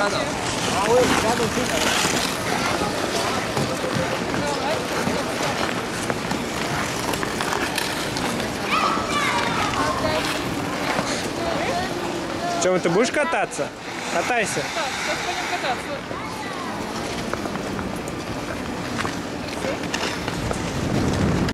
рядом. А вы рядом сильно? Чем ты будешь кататься? Катайся. Так, сейчас пойдем кататься.